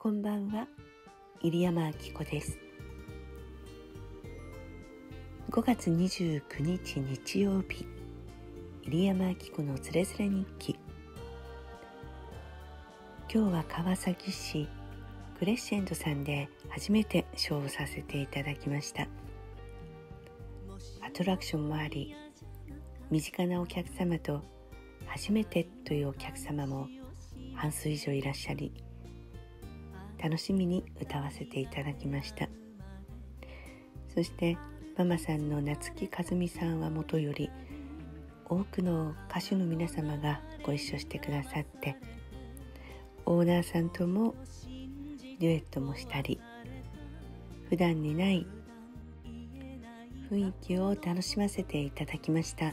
こんばんは、入山明子です。5月29日日曜日、入山明子のつれづれ日記。今日は川崎市クレッシェンドさんで初めてショーをさせていただきました。アトラクションもあり、身近なお客様と初めてというお客様も半数以上いらっしゃり、楽しみに歌わせていただきました。そしてママさんの夏木和美さんはもとより多くの歌手の皆様がご一緒してくださって、オーナーさんともデュエットもしたり、普段にない雰囲気を楽しませていただきました。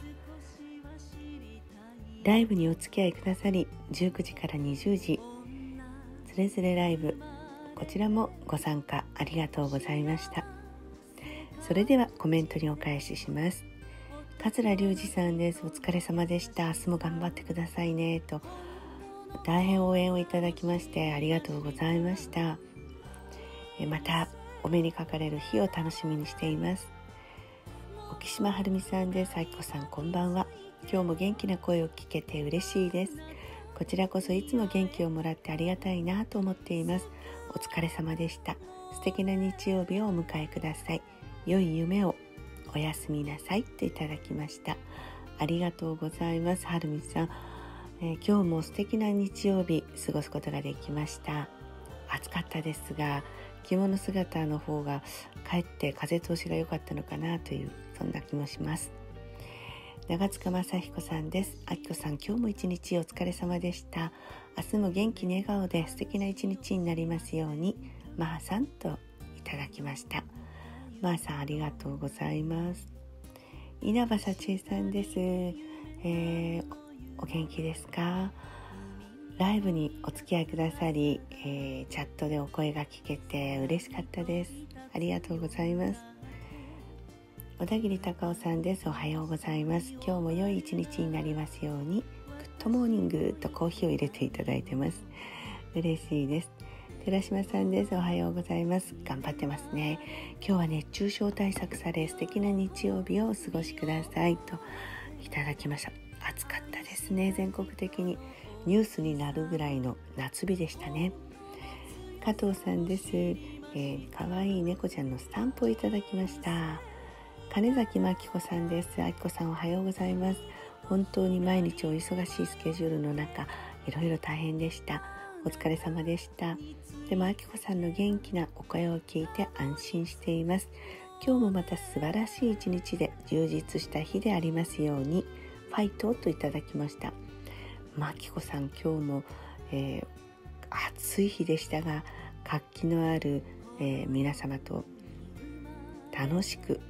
ライブにお付き合いくださり、19時から20時つれづれライブ、こちらもご参加ありがとうございました。それではコメントにお返しします。桂隆二さんです。お疲れ様でした。明日も頑張ってくださいねと大変応援をいただきましてありがとうございました。またお目にかかれる日を楽しみにしています。沖島はるみさんです。あきこさんこんばんは。今日も元気な声を聞けて嬉しいです。こちらこそいつも元気をもらってありがたいなと思っています。お疲れ様でした。素敵な日曜日をお迎えください。良い夢を。おやすみなさいといただきました。ありがとうございます。はるみさん、今日も素敵な日曜日過ごすことができました。暑かったですが、着物姿の方がかえって風通しが良かったのかなというそんな気もします。長塚正彦さんです。あきこさん今日も一日お疲れ様でした。明日も元気に笑顔で素敵な一日になりますように、まーさんといただきました。まーさんありがとうございます。稲葉幸恵さんです。お元気ですか？ライブにお付き合いくださり、チャットでお声が聞けて嬉しかったです。ありがとうございます。小田切隆夫さんです。おはようございます。今日も良い一日になりますように。グッドモーニングとコーヒーを入れていただいてます。嬉しいです。寺島さんです。おはようございます。頑張ってますね。今日は熱中症対策され素敵な日曜日をお過ごしくださいといただきました。暑かったですね。全国的にニュースになるぐらいの夏日でしたね。加藤さんです。かわいい猫ちゃんのスタンプをいただきました。金崎真紀子さんです。あきこさんおはようございます。本当に毎日お忙しいスケジュールの中、いろいろ大変でした。お疲れ様でした。でもあきこさんの元気なお声を聞いて安心しています。今日もまた素晴らしい一日で充実した日でありますように、ファイトといただきました。まきこさん今日も、暑い日でしたが、活気のある、皆様と楽しく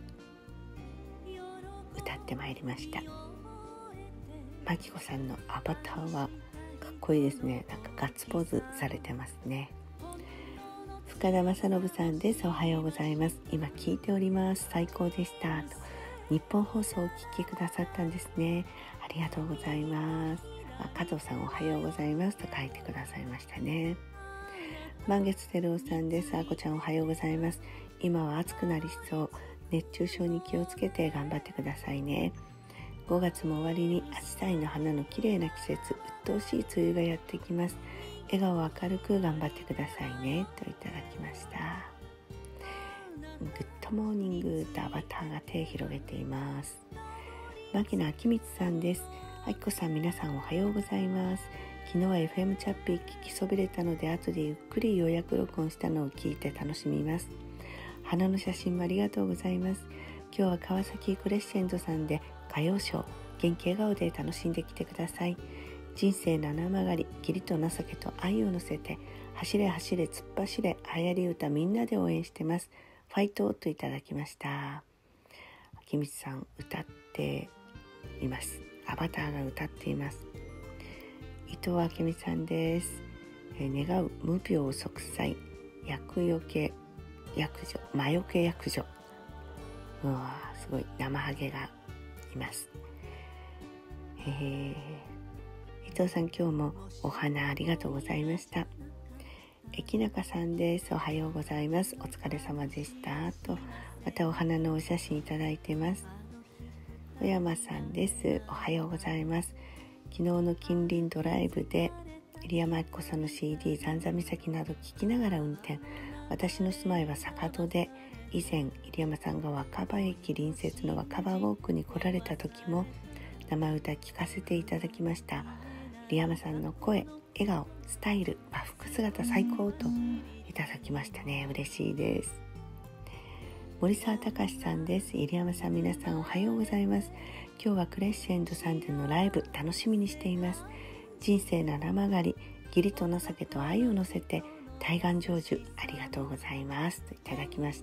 歌ってまいりました。まきこさんのアバターはかっこいいですね。なんかガッツポーズされてますね。深田正信さんです。おはようございます。今聞いております。最高でしたと日本放送をお聞きくださったんですね。ありがとうございます。加藤さんおはようございますと書いてくださいましたね。満月照夫さんです。あこちゃんおはようございます。今は暑くなりそう。熱中症に気をつけて頑張ってくださいね。5月も終わりにアジサイの花の綺麗な季節、鬱陶しい梅雨がやってきます。笑顔明るく頑張ってくださいねといただきました。グッドモーニングとアバターが手を広げています。牧野明光さんです。あきこさん皆さんおはようございます。昨日は FM チャッピー聞きそびれたので後でゆっくり予約録音したのを聞いて楽しみます。花の写真もありがとうございます。今日は川崎クレッシェンドさんで歌謡ショー、元気笑顔で楽しんできてください。人生七曲り、義理と情けと愛を乗せて走れ走れ突っ走れ流行り歌みんなで応援してます。ファイトといただきました。明光さん歌っています。アバターが歌っています。伊藤明美さんです。願う無病息災、厄除け役所、魔除け役所。うわすごい生ハゲがいます。伊藤さん今日もお花ありがとうございました。 きなかさんです。おはようございます。お疲れ様でしたと、またお花のお写真いただいてます。小山さんです。おはようございます。昨日の近隣ドライブで入山明子さんの CD 残座岬など聞きながら運転。私の住まいは坂戸で、以前入山さんが若葉駅隣接の若葉ウォークに来られた時も生歌聞かせていただきました。入山さんの声、笑顔、スタイル、和服姿最高といただきましたね。嬉しいです。森沢隆さんです。入山さん、皆さんおはようございます。今日はクレッシェンドさんでのライブ楽しみにしています。人生七曲り、義理と情けと愛を乗せて対岸成就ありがとうございますといただきました。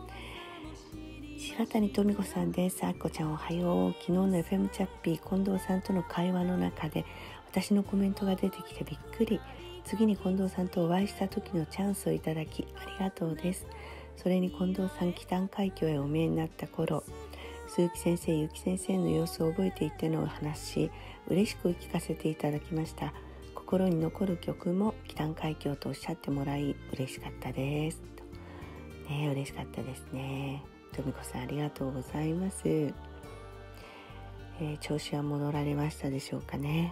柴谷富子さんです。あっこちゃんおはよう。昨日の FM チャッピー近藤さんとの会話の中で私のコメントが出てきてびっくり。次に近藤さんとお会いした時のチャンスをいただきありがとうです。それに近藤さん北谷海峡へお見えになった頃、鈴木先生、ゆき先生の様子を覚えていてのお話、嬉しく聞かせていただきました。心に残る曲も北谷海峡とおっしゃってもらい嬉しかったですと、ね、嬉しかったですね。富子さんありがとうございます。調子は戻られましたでしょうかね。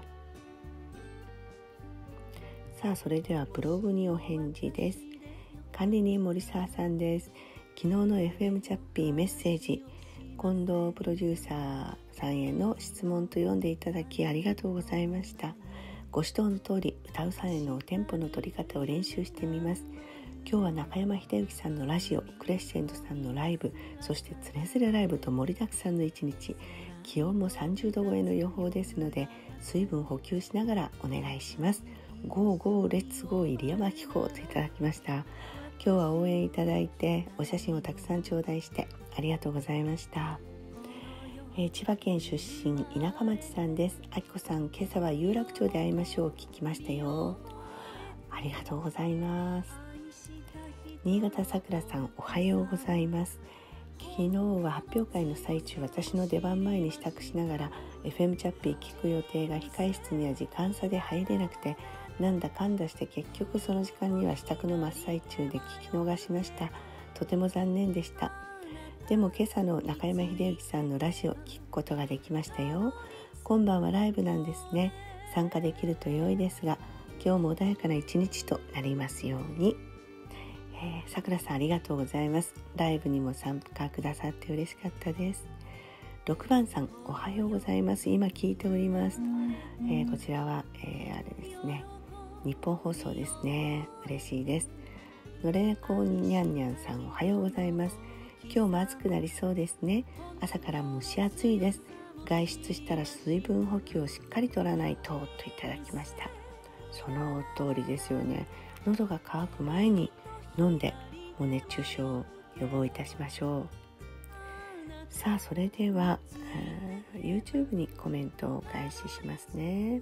さあ、それではブログにお返事です。管理人森沢さんです。昨日の FM チャッピーメッセージ、近藤プロデューサーさんへの質問と読んでいただきありがとうございました。ご指導の通り歌うさんへのテンポの取り方を練習してみます。今日は中山秀幸さんのラジオ、クレッシェンドさんのライブ、そしてつれづれライブと盛りだくさんの一日、気温も30度超えの予報ですので水分補給しながらお願いします。ゴーゴーレッツゴー入山紀子といただきました。今日は応援いただいてお写真をたくさん頂戴してありがとうございました。千葉県出身田舎町さんです。あきこさん、今朝は有楽町で会いましょう聞きましたよ。ありがとうございます。新潟さくらさん、おはようございます。昨日は発表会の最中、私の出番前に支度しながら FM チャッピー聞く予定が控室には時間差で入れなくて、なんだかんだして結局その時間には支度の真っ最中で聞き逃しました。とても残念でした。でも今朝の中山秀幸さんのラジオ聞くことができましたよ。今晩はライブなんですね。参加できると良いですが、今日も穏やかな一日となりますように。さくらさんありがとうございます。ライブにも参加くださって嬉しかったです。6番さん、おはようございます。今聞いております。こちらは、あれですね、日本放送ですね。嬉しいです。のれねこにゃんにゃんさん、おはようございます。今日も暑くなりそうですね。朝から蒸し暑いです。外出したら水分補給をしっかりとらないとといただきました。その通りですよね。喉が渇く前に飲んでもう熱中症を予防いたしましょう。さあ、それではYouTube にコメントをお返ししますね。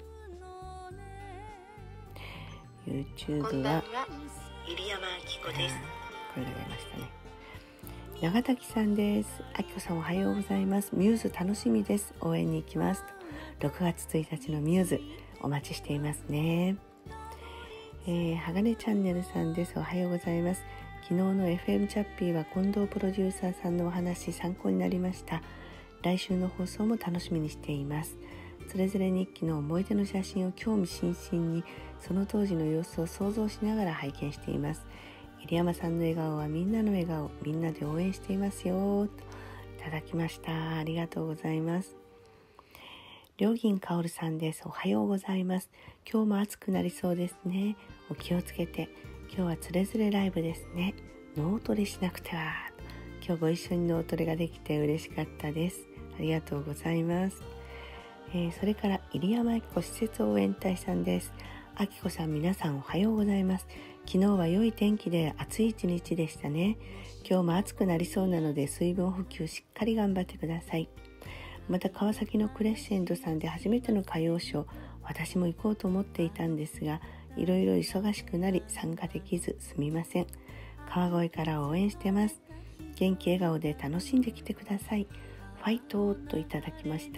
YouTube は入山明子です。これが出ましたね。長滝さんです。あきこさんおはようございます。ミューズ楽しみです。応援に行きますと。6月1日のミューズお待ちしていますね。鋼チャンネルさんです。おはようございます。昨日の FM チャッピーは近藤プロデューサーさんのお話参考になりました。来週の放送も楽しみにしています。つれづれ日記の思い出の写真を興味津々にその当時の様子を想像しながら拝見しています。入山さんの笑顔はみんなの笑顔、みんなで応援していますよといただきました。ありがとうございます。良銀かおるさんです。おはようございます。今日も暑くなりそうですね。お気をつけて。今日はつれづれライブですね。脳トレしなくては。今日ご一緒に脳トレができて嬉しかったです。ありがとうございます。それから入山明子施設応援隊さんです。あきこさん、皆さんおはようございます。昨日は良い天気で暑い一日でしたね。今日も暑くなりそうなので水分補給しっかり頑張ってください。また川崎のクレッシェンドさんで初めての歌謡ショー、私も行こうと思っていたんですが、いろいろ忙しくなり参加できずすみません。川越から応援してます。元気笑顔で楽しんできてください。ファイトといただきました。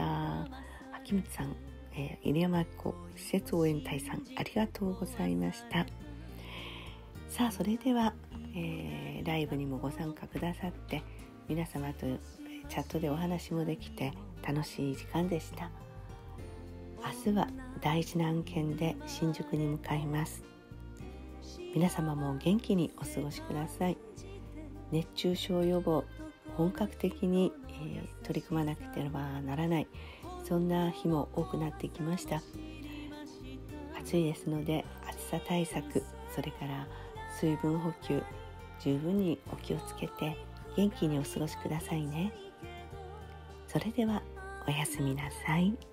秋光さん、入山明子施設応援隊さん、ありがとうございました。 さあそれでは、ライブにもご参加くださって皆様とチャットでお話もできて楽しい時間でした。明日は大事な案件で新宿に向かいます。皆様も元気にお過ごしください。熱中症予防本格的に、取り組まなければならない、そんな日も多くなってきました。暑いですので暑さ対策、それから水分補給十分にお気をつけて元気にお過ごしくださいね。それではおやすみなさい。